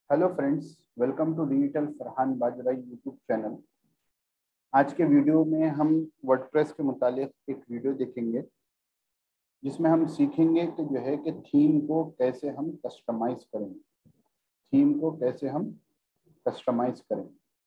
Hello friends, welcome to digital Farhan Bajra YouTube channel. आज के video में हम वर्डप्रेस के मुतालिक एक वीडियो देखेंगे जिसमें हम सीखेंगे कि जो है कि थीम को कैसे हम कस्टमाइज करें। थीम को कैसे हम कस्टमाइज करें।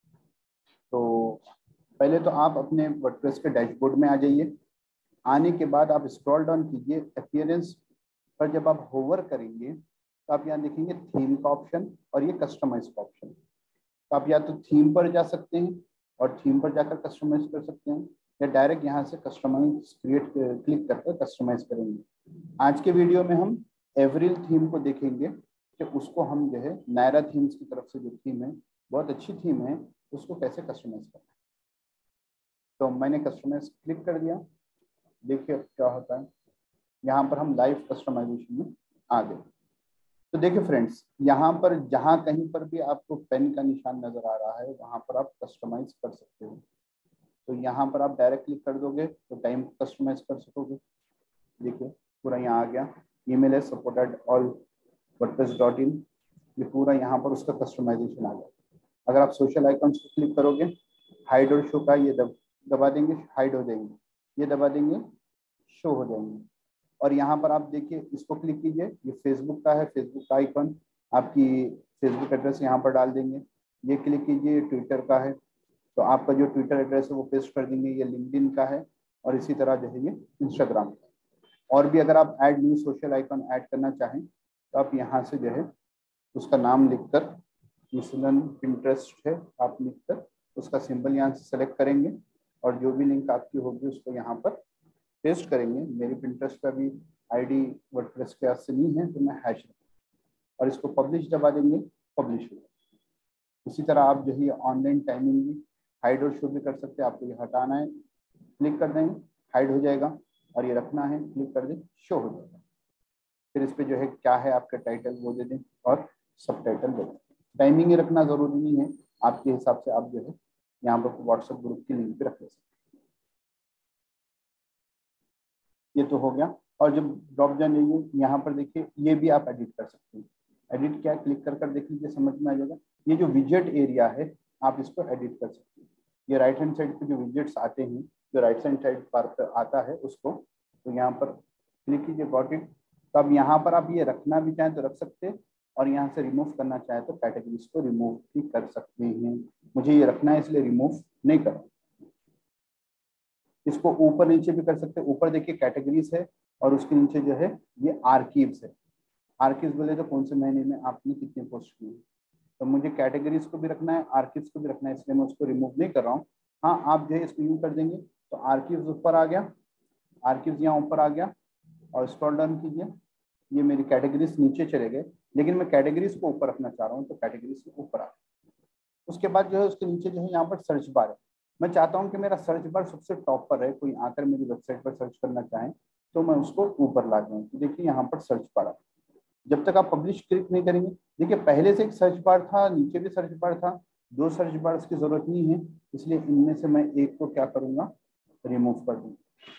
तो पहले तो आप अपने वर्डप्रेस के डैशबोर्ड में आ जाइए। आने के बाद आप स्क्रॉल डाउन कीजिए, अपीयरेंस पर जब आप होवर करेंगे तो आप यहाँ देखेंगे थीम का ऑप्शन और ये कस्टमाइज का ऑप्शन। तो आप या तो थीम पर जा सकते हैं और थीम पर जाकर कस्टमाइज कर सकते हैं, या डायरेक्ट यहाँ से कस्टमाइज क्लिक करके कस्टमाइज करेंगे। आज के वीडियो में हम एवरिल थीम को देखेंगे कि उसको हम जो है नायरा थीम्स की तरफ से जो थीम है, बहुत अच्छी थीम है, उसको कैसे कस्टमाइज करना है। तो मैंने कस्टमाइज क्लिक कर दिया। देखिए क्या होता है, यहाँ पर हम लाइव कस्टमाइजेशन में आ गए। तो देखिए फ्रेंड्स, यहाँ पर जहाँ कहीं पर भी आपको पेन का निशान नजर आ रहा है वहाँ पर आप कस्टमाइज कर सकते हो। तो यहाँ पर आप डायरेक्ट क्लिक कर दोगे तो टाइम कस्टमाइज कर सकोगे। देखिए पूरा यहाँ आ गया, ईमेल है support@wordpress.in। ये पूरा यहाँ पर उसका कस्टमाइजेशन आ गया। अगर आप सोशल आइकॉन्स को क्लिक करोगे, हाइड और शो का ये दबा देंगे, हाइड हो जाएंगे, ये दबा देंगे, शो हो जाएंगे। और यहाँ पर आप देखिए, इसको क्लिक कीजिए, ये फेसबुक का है, फेसबुक का आइकन, आपकी फेसबुक एड्रेस यहाँ पर डाल देंगे। ये क्लिक कीजिए, ये ट्विटर का है, तो आपका जो ट्विटर एड्रेस है वो पेस्ट कर देंगे। ये लिंक्डइन का है और इसी तरह जो है ये इंस्टाग्राम का है। और भी अगर आप add new social icon add करना चाहें तो आप यहाँ से जो है उसका नाम लिखकर, मिसलन पिंटरेस्ट है, आप लिखकर उसका सिंबल यहाँ से सेलेक्ट करेंगे और जो भी लिंक आपकी होगी उसको यहाँ पर पेस्ट करेंगे। मेरी पिंटरेस्ट का भी आईडी वर्डप्रेस के से नहीं है तो मैं हैश और इसको पब्लिश दबा देंगे, पब्लिश हो जाएगा। इसी तरह आप जो है ऑनलाइन टाइमिंग भी हाइड और शो भी कर सकते हैं। आपको ये हटाना है, क्लिक कर देंगे, हाइड हो जाएगा, और ये रखना है, क्लिक कर दें, शो हो जाएगा। फिर इस पर जो है क्या है आपका टाइटल वो दे दें और सब टाइटल दे दें। टाइमिंग ही रखना जरूरी नहीं है, आपके हिसाब से आप जो है यहाँ पर व्हाट्सएप ग्रुप की लिंक पे रख ले सकते। ये तो हो गया। और जब ड्रॉप डाउन है यहाँ पर देखिए, ये भी आप एडिट कर सकते हैं। एडिट क्या, क्लिक कर देख लीजिए, समझ में आ जाएगा। ये जो विजेट एरिया है आप इसको एडिट कर सकते हैं। ये राइट हैंड साइड पे जो विजेट्स आते हैं, जो राइट हैंड साइड पर आता है उसको, तो यहाँ पर क्लिक कीजिए, गॉट इट। तो अब यहाँ पर आप ये रखना भी चाहें तो रख सकते हैं, और यहाँ से रिमूव करना चाहे तो कैटेगरीज को रिमूव भी कर सकते हैं। मुझे ये रखना है इसलिए रिमूव नहीं कर। इसको ऊपर नीचे भी कर सकते हैं। ऊपर देखिए कैटेगरीज है और उसके नीचे जो है ये आर्कीव्स है। आर्कीव्स बोले तो कौन से महीने में आपने कितने पोस्ट किए। तो मुझे कैटेगरीज को भी रखना है, आर्कीव्स को भी रखना है, इसलिए मैं उसको रिमूव नहीं कर रहा हूँ। हाँ, आप जो है इसको यूज कर देंगे तो आर्कीव्स ऊपर आ गया, आर्कीव्स यहाँ ऊपर आ गया, और स्क्रॉल डाउन कीजिए, ये मेरी कैटेगरीज नीचे चले गए, लेकिन मैं कैटेगरीज को ऊपर रखना चाह रहा हूँ तो कैटेगरीज के ऊपर आ गया। उसके बाद जो है उसके नीचे जो है यहाँ पर सर्च बार है। मैं चाहता हूँ कि मेरा सर्च बार सबसे टॉप पर है, कोई आकर मेरी वेबसाइट पर सर्च करना चाहें तो मैं उसको ऊपर ला दूँ। तो देखिए यहाँ पर सर्च बार है। जब तक आप पब्लिश क्लिक नहीं करेंगे, देखिए पहले से एक सर्च बार था, नीचे भी सर्च बार था, दो सर्च बार्स की जरूरत नहीं है, इसलिए इनमें से मैं एक को क्या करूंगा, रिमूव कर दूंगा।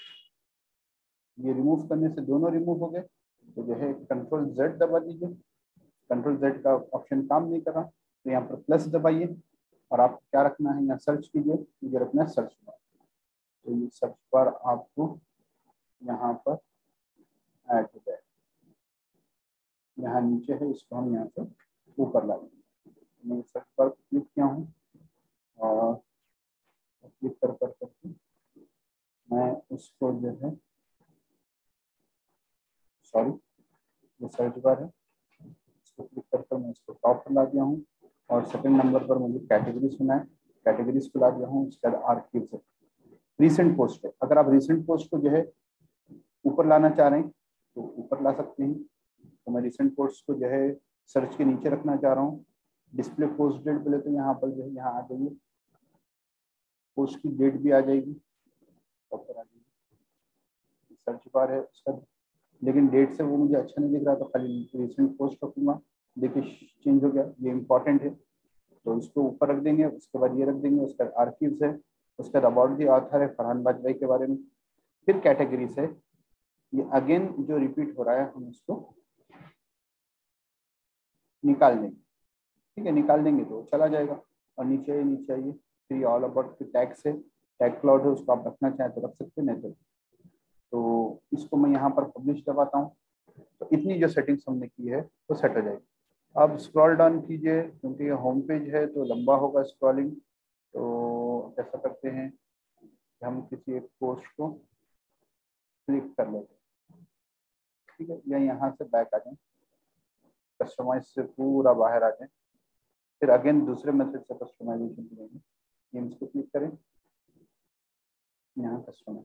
ये रिमूव करने से दोनों रिमूव हो गए। तो जो है Ctrl+Z दबा दीजिए, Ctrl+Z का ऑप्शन काम नहीं कर रहा तो यहाँ पर प्लस दबाइए, और आप क्या रखना है, यहाँ सर्च कीजिए, मुझे रखना है सर्च बार। तो ये सर्च बार आपको यहाँ पर ऐड हो जाए, यहाँ नीचे है, इसको हम यहाँ से ऊपर ला देंगे। मैं सर्च बार क्लिक किया हूँ और क्लिक कर करके मैं उसको जो है, सॉरी ये सर्च बार है, इसको क्लिक कर मैं इसको टॉप पर ला दिया हूँ, और सेकंड नंबर पर मुझे कैटेगरी सुना है, कैटेगरीज को ला दिया हूँ। उसके बाद आर्कीव्स है, रिसेंट पोस्ट है। अगर आप रिसेंट पोस्ट को जो है ऊपर लाना चाह रहे हैं तो ऊपर ला सकते हैं। तो मैं रिसेंट पोस्ट को जो है सर्च के नीचे रखना चाह रहा हूँ। डिस्प्ले पोस्ट डेट बोले तो यहाँ पर जो है यहाँ आ जाइए, पोस्ट की डेट भी आ जाएगी, ऊपर आ जाएगी। सर्च बार है उसका, लेकिन डेट से वो मुझे अच्छा नहीं दिख रहा, तो खाली रिसेंट पोस्ट रखूंगा। देखिए चेंज हो गया, ये इंपॉर्टेंट है तो इसको ऊपर रख देंगे। उसके बाद ये रख देंगे, उसका आर्कीव्स है, उसका अबाउट द ऑथर है, फरहान बाजवाई के बारे में। फिर कैटेगरीज है, ये अगेन जो रिपीट हो रहा है हम इसको निकाल देंगे। ठीक है, निकाल देंगे तो चला जाएगा। और नीचे आइए, फिर ऑल अबाउट टैग्स है, टैग क्लाउड है, उसको आप रखना चाहें तो रख सकते हैं, नहीं तो इसको मैं यहाँ पर पब्लिश दबाता हूँ। तो इतनी जो सेटिंग्स हमने की है तो सेट हो जाएगी। अब स्क्रॉल डाउन कीजिए, क्योंकि ये होम पेज है तो लंबा होगा स्क्रॉलिंग। तो ऐसा करते हैं कि हम किसी एक पोस्ट को क्लिक कर लेते हैं, ठीक है, या यहाँ से बैक आ जाएं, कस्टमाइज से पूरा बाहर आ जाएं, फिर अगेन दूसरे मेथड से कस्टमाइजेशन करेंगे। थीम्स को क्लिक करें, यहाँ कस्टमाइज।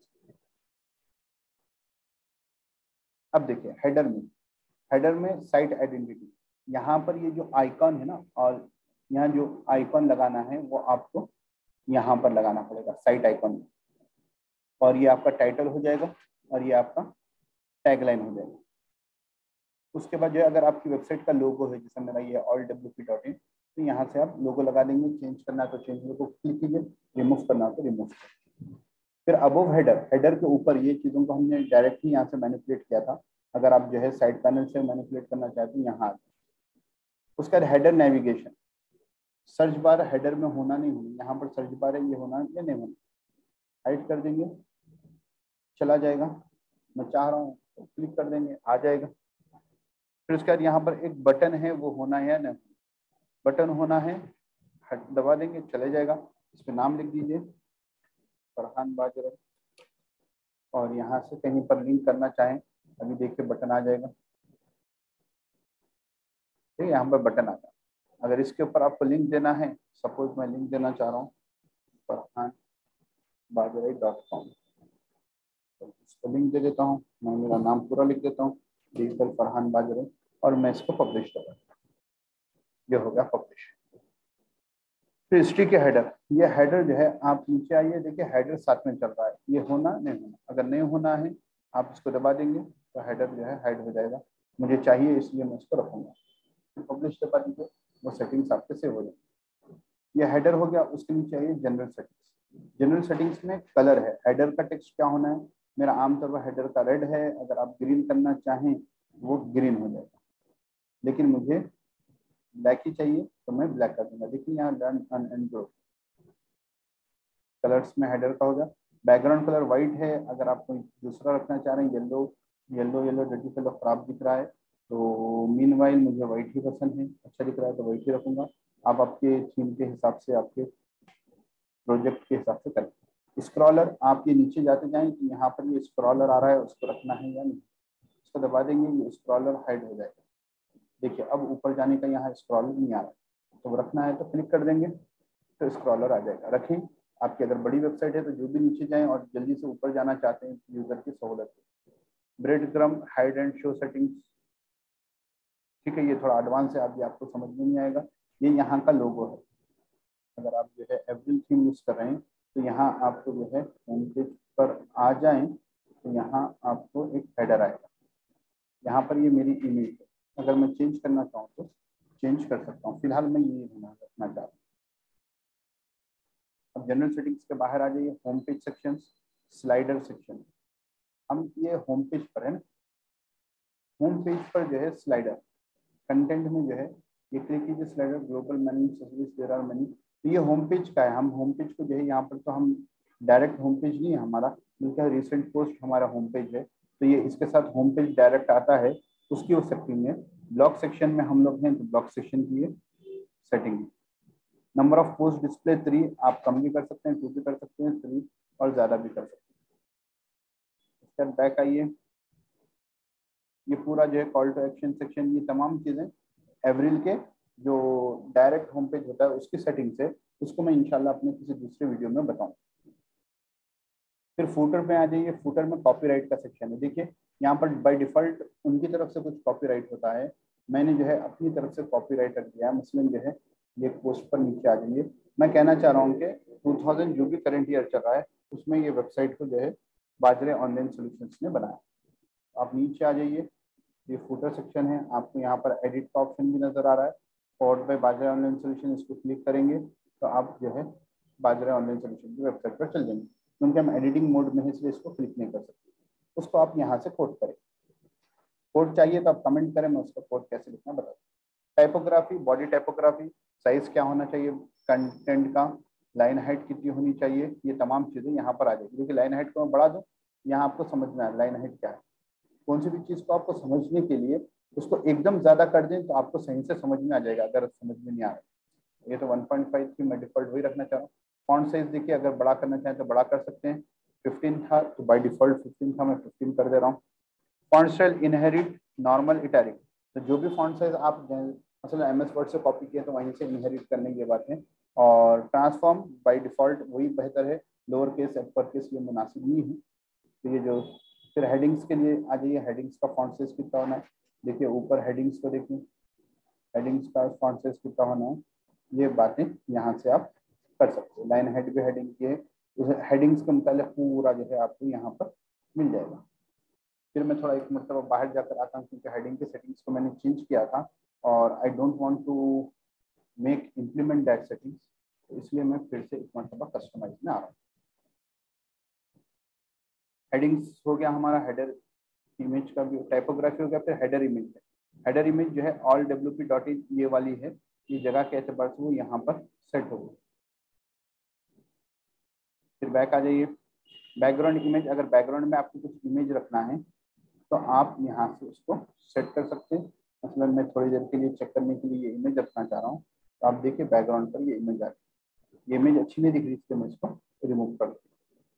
अब देखिए हेडर में साइट आइडेंटिटी, यहाँ पर ये जो आइकॉन है ना, और यहाँ जो आइकॉन लगाना है वो आपको यहाँ पर लगाना पड़ेगा साइट आइकॉन में, और ये आपका टाइटल हो जाएगा और ये आपका टैगलाइन हो जाएगा। उसके बाद जो है, अगर आपकी वेबसाइट का लोगो है, जैसे मेरा ये allwp.in, तो यहाँ से आप लोगो लगा देंगे। चेंज करना है तो चेंज को क्लिक कीजिए, रिमूव करना है तो रिमूव कीजिए। फिर अबोव हेडर के ऊपर ये चीज़ों को हमने डायरेक्टली यहाँ से मैनिपुलेट किया था। अगर आप जो है साइड पैनल से मैनिपुलेट करना चाहते हैं, यहाँ उसका header navigation, search bar header में होना नहीं होना, यहाँ पर सर्च बार है, ये होना या नहीं होना, हाइड कर देंगे, चला जाएगा। मैं चाह रहा हूँ तो क्लिक कर देंगे, आ जाएगा। फिर उसके बाद यहाँ पर एक बटन है, वो होना है या नहीं, बटन होना है, दबा देंगे, चले जाएगा। इस पर नाम लिख दीजिए फरहान बाजरा, और यहाँ से कहीं पर लिंक करना चाहें, अभी देखिए बटन आ जाएगा, ठीक है, यहाँ पर बटन आ गया। अगर इसके ऊपर आपको लिंक देना है, सपोज मैं लिंक देना चाह रहा हूँ farhanbajrai.com, तो इसको लिंक दे देता हूँ, मैं मेरा नाम पूरा लिख देता हूँ, डिजिटल फरहान बाजरे, और मैं इसको पब्लिश कर रहा हूँ। ये हो गया पब्लिश। फिर हिस्ट्री के हेडर, ये हेडर जो है, आप नीचे आइए, देखिए हेडर साथ में चल रहा है, ये होना नहीं होना, अगर नहीं होना है आप इसको दबा देंगे तो हेडर जो है हाइड हो जाएगा। मुझे चाहिए इसलिए मैं इसको रखूंगा, पब्लिश दबा दीजिए, वो सेटिंग्स आपके सेव हो जाएगी। ये हेडर हो गया। उसके नीचे आइए जनरल सेटिंग्स। जनरल सेटिंग्स में कलर है, हेडर का टेक्स्ट क्या होना है, मेरा आमतौर पर हेडर का रेड है, अगर आप ग्रीन करना चाहें वो ग्रीन हो जाएगा, लेकिन मुझे ब्लैक ही चाहिए तो मैं ब्लैक कर दूंगा। देखिए यहाँ डन अनएंड्रो कलर्स में हेडर का होगा। बैकग्राउंड कलर व्हाइट है, अगर आप कोई दूसरा रखना चाह रहे हैं, येलो डर्टी कलर खराब दिख रहा है, तो मीनवाइल मुझे व्हाइट ही पसंद है, अच्छा दिख रहा है तो व्हाइट ही रखूंगा। आप आपके थीम के हिसाब से, आपके प्रोजेक्ट के हिसाब से करें। स्क्रॉलर, आप ये नीचे जाते जाएं कि यहाँ पर ये स्क्रॉलर आ रहा है, उसको रखना है या नहीं, उसको दबा देंगे, ये स्क्रॉलर हाइड हो जाएगा। देखिए अब ऊपर जाने का यहाँ स्क्रॉलर नहीं आ रहा है, तो रखना है तो क्लिक कर देंगे तो स्क्रॉलर आ जाएगा। रखें, आपकी अगर बड़ी वेबसाइट है तो जो भी नीचे जाएं और जल्दी से ऊपर जाना चाहते हैं यूजर की सहूलत है। Bread crumb hide and show settings, ठीक है, ये थोड़ा एडवांस है, अभी आपको समझ में नहीं आएगा। ये यहाँ का लोगो है, अगर आप जो है एवरी थीम यूज कर रहे हैं तो यहाँ आपको जो है होम पेज पर आ जाएं तो यहाँ आपको एक हेडर आएगा, यहाँ पर ये मेरी इमेज है, अगर मैं चेंज करना चाहूँ तो चेंज कर सकता हूँ, फिलहाल मैं ये रखना चाहता हूँ। अब जनरल सेटिंग्स के बाहर आ जाइए, home page section, slider section, हम ये होम पेज पर है ना, होम पेज पर जो है स्लाइडर कंटेंट में जो है ये क्लिक कीजिए, slider global menu service there are menu, तो ये होम पेज का है। हम होम पेज को जो है यहाँ पर, तो हम डायरेक्ट होम पेज नहीं है हमारा, बल्कि रिसेंट पोस्ट हमारा होम पेज है, तो ये इसके साथ होम पेज डायरेक्ट आता है, उसकी वो सेटिंग है। ब्लॉक सेक्शन में हम लोग हैं तो ब्लॉक सेक्शन की setting. Number of post display 3, आप कम भी कर सकते हैं, 2 भी कर सकते हैं, 3 और ज़्यादा भी कर सकते हैं। इसके बाद बैक आइए, ये पूरा जो है कॉल टू एक्शन सेक्शन, ये तमाम चीज़ें एवरिल के जो डायरेक्ट होम पेज होता है उसकी सेटिंग्स है, उसको मैं इंशाल्लाह अपने किसी दूसरे वीडियो में बताऊँ। फिर फूटर में आ जाइए, फूटर में कॉपीराइट का सेक्शन है। देखिए यहाँ पर बाय डिफॉल्ट उनकी तरफ से कुछ कॉपीराइट होता है, मैंने जो है अपनी तरफ से कॉपीराइट रख दिया है, मसलन जो है ये पोस्ट पर नीचे आ जाइए, मैं कहना चाह रहा हूँ कि 2000 जो भी करंट ईयर चल रहा है उसमें ये वेबसाइट को जो है बाजरे ऑनलाइन सोल्यूशंस ने बनाया। आप नीचे आ जाइए, ये फूटर सेक्शन है, आपको यहाँ पर एडिट का ऑप्शन भी नजर आ रहा है, powered by Bajra online solution, इसको क्लिक करेंगे तो आप जो है बाजरा ऑनलाइन सोल्यूशन की वेबसाइट पर चल जाएंगे। क्योंकि हम एडिटिंग मोड में है इसलिए इसको क्लिक नहीं कर सकते, उसको आप यहाँ से कोड करें। कोड चाहिए तो आप कमेंट करें, मैं उसका कोड कैसे लिखना बता दूँ। टाइपोग्राफी, बॉडी टाइपोग्राफी, साइज क्या होना चाहिए कंटेंट का, लाइन हाइट कितनी होनी चाहिए, ये तमाम चीज़ें यहाँ पर आ जाएगी। क्योंकि लाइन हाइट को मैं बढ़ा दूँ, यहाँ आपको समझना है लाइन हाइट क्या है। कौन सी भी चीज़ को आपको समझने के लिए उसको एकदम ज़्यादा कर दें तो आपको सही से समझ में आ जाएगा, अगर समझ में नहीं आ रहा। ये तो 1.5 थी, मैं डिफॉल्ट वही रखना चाह रहा हूँ। फॉन्ट साइज देखिए, अगर बड़ा करना चाहें तो बड़ा कर सकते हैं। 15 था तो बाय डिफॉल्ट 15 था, मैं 15 कर दे रहा हूँ। Font style inherit, normal, italic, तो जो भी फॉन्ट साइज आप मतलब MS वर्ड से कॉपी किया तो वहीं से इनहेरिट करने की बात है। और ट्रांसफॉर्म बाय डिफॉल्ट वही बेहतर है, लोअर केस अपर केस ये मुनासिब नहीं है। तो ये जो फिर हेडिंग्स के लिए आ जाइए, हेडिंग्स का फॉन्ट साइज कितना होना है, देखिए ऊपर हेडिंग्स को देखिए, हेडिंग्स का फॉन्ट साइज कितना होना है, ये बातें यहाँ से आप कर सकते हो। लाइन हेड भी हेडिंग की है, हेडिंग्स के मुताबिक पूरा जो है आपको यहाँ पर मिल जाएगा। फिर मैं थोड़ा एक मरतबा बाहर जाकर आता हूँ, क्योंकि हेडिंग के सेटिंग्स को मैंने चेंज किया था और I don't want to make implement that settings, तो इसलिए मैं फिर से एक मरतबा कस्टमाइज में आ रहा हूँ। हेडिंग्स हो गया हमारा, हेडर इमेज का भी टाइपोग्राफी हो गया, फिर हेडर इमेज है। हेडर इमेज जो है allwp.in ये वाली है, ये जगह के एतबार से वो यहाँ पर सेट हो गई। फिर बैक आ जाइए, बैकग्राउंड इमेज, अगर बैकग्राउंड में आपको कुछ इमेज रखना है तो आप यहाँ से उसको सेट कर सकते हैं। मतलब मैं थोड़ी देर के लिए चेक करने के लिए ये इमेज रखना चाह रहा हूँ, तो आप देखिए बैकग्राउंड पर ये इमेज आ गई। ये इमेज अच्छी नहीं दिख रही, इसलिए मैं इसको रिमूव कर दूँ।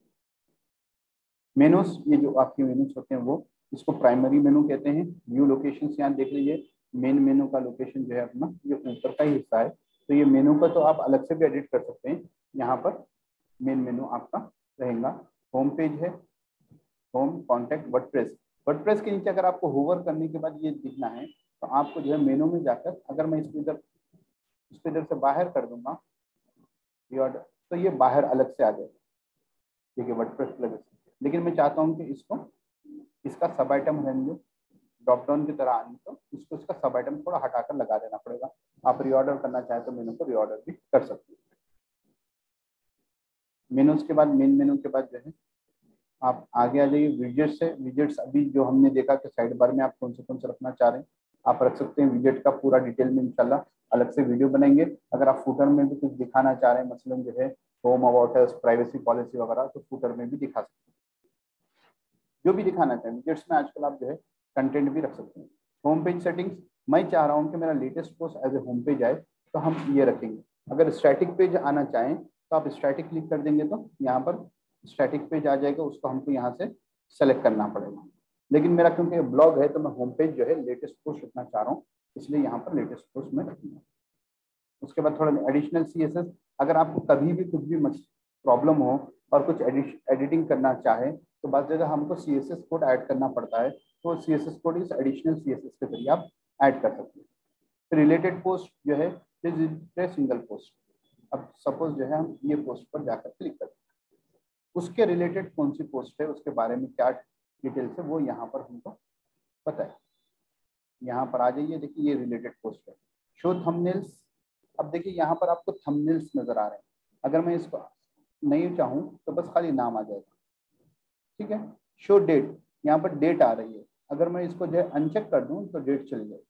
मेनूज, ये जो आपके मेनूज होते हैं वो, इसको प्राइमरी मेनू कहते हैं। व्यू लोकेशन यहाँ देख लीजिए, मेन मेनू का लोकेशन जो है अपना ये ऊपर का ही हिस्सा है, तो ये मेनू का तो आप अलग से भी एडिट कर सकते हैं। यहाँ पर मेन मेनू आपका रहेगा। होम पेज है, होम, कॉन्टैक्ट, वर्डप्रेस। वर्डप्रेस के नीचे अगर आपको होवर करने के बाद ये दिखना है तो आपको जो है मेनू में जाकर, अगर मैं इसको इधर से बाहर कर दूंगा तो ये बाहर अलग से आ जाएगा, ठीक है, वर्डप्रेस अलग से। लेकिन मैं चाहता हूँ कि इसका सब आइटम रहने दो, ड्रॉप डाउन की तरह आनी, तो इसको इसका सब आइटम थोड़ा हटाकर लगा देना पड़ेगा। आप रीऑर्डर करना चाहें तो मेनू को रीऑर्डर भी कर सकते हैं। मेनूज के बाद, मेन मेनू के बाद जो है आप आगे आ जाइए विजेट्स से। विजेट्स अभी जो हमने देखा कि साइड बार में आप कौन से रखना चाह रहे हैं आप रख सकते हैं। विजेट का पूरा डिटेल में इंशाल्लाह अलग से वीडियो बनाएंगे। अगर आप फुटर में भी कुछ दिखाना चाह रहे हैं, मसलन जो है home about us, privacy policy वगैरह, तो फुटर में भी दिखा सकते हैं। जो भी दिखाना चाहें विजेट्स में आजकल आप जो है कंटेंट भी रख सकते हैं। होम पेज सेटिंग्स, मैं चाह रहा हूँ कि मेरा latest post as a home page आए, तो हम ये रखेंगे। अगर स्टैटिक पेज आना चाहें तो आप स्टैटिक क्लिक कर देंगे तो यहाँ पर स्टैटिक पेज आ जाएगा, उसको हमको यहाँ से सेलेक्ट करना पड़ेगा। लेकिन मेरा क्योंकि ब्लॉग है तो मैं होम पेज जो है लेटेस्ट पोस्ट रखना चाह रहा हूँ, इसलिए यहाँ पर लेटेस्ट पोस्ट में रखूंगा। उसके बाद थोड़ा एडिशनल CSS, अगर आपको कभी भी कुछ भी प्रॉब्लम हो और कुछ एडिटिंग करना चाहे तो बस जगह हमको CSS कोड ऐड करना पड़ता है, तो CSS कोड इस एडिशनल CSS के जरिए आप ऐड कर सकते हैं। फिर रिलेटेड पोस्ट जो है सिंगल पोस्ट। अब सपोज जो है हम ये पोस्ट पर जाकर क्लिक करते हैं, उसके रिलेटेड कौन सी पोस्ट है, उसके बारे में क्या डिटेल्स है, वो यहाँ पर हमको पता है। यहाँ पर आ जाइए, देखिए ये रिलेटेड पोस्ट है। शो थंबनेल्स, अब देखिए यहाँ पर आपको थंबनेल्स नजर आ रहे हैं। अगर मैं इसको नहीं चाहूँ तो बस खाली नाम आ जाएगा, ठीक है। शो डेट, यहाँ पर डेट आ रही है, अगर मैं इसको जो है अनचेक कर दूँ तो डेट चली जाएगी।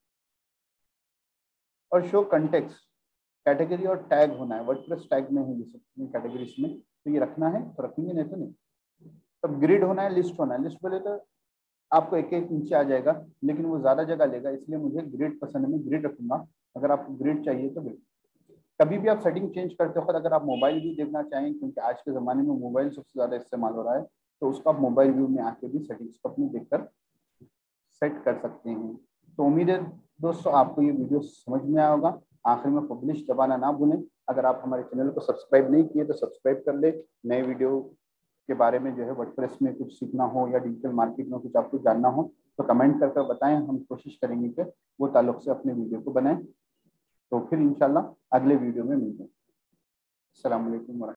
और शो कंटेक्स्ट, कैटेगरी और टैग होना है, वर्डप्रेस टैग में है ये सब कैटेगरीज में, तो ये रखना है तो रखेंगे, नहीं तो नहीं। तब ग्रिड होना है, लिस्ट होना है। लिस्ट बोले तो आपको एक एक नीचे आ जाएगा, लेकिन वो ज़्यादा जगह लेगा, इसलिए मुझे ग्रिड पसंद है, मैं ग्रिड रखूंगा। अगर आपको ग्रिड चाहिए तो ग्रिड। कभी भी आप सेटिंग चेंज करते वक्त अगर आप मोबाइल व्यू देखना चाहें, क्योंकि आज के ज़माने में मोबाइल सबसे ज़्यादा इस्तेमाल हो रहा है, तो उसको आप मोबाइल व्यू में आके भी सेटिंग्स को अपनी देखकर सेट कर सकते हैं। तो उम्मीद है दोस्तों आपको ये वीडियो समझ में आया होगा। आखिर में पब्लिश दबाना ना भूलें। अगर आप हमारे चैनल को सब्सक्राइब नहीं किए तो सब्सक्राइब कर ले। नए वीडियो के बारे में जो है वर्डप्रेस में कुछ सीखना हो या डिजिटल मार्केट में कुछ आपको जानना हो तो कमेंट करके बताएं, हम कोशिश करेंगे कि वो ताल्लुक से अपने वीडियो को बनाएं। तो फिर इंशाल्लाह अगले वीडियो में मिलते हैं। अस्सलाम वालेकुम।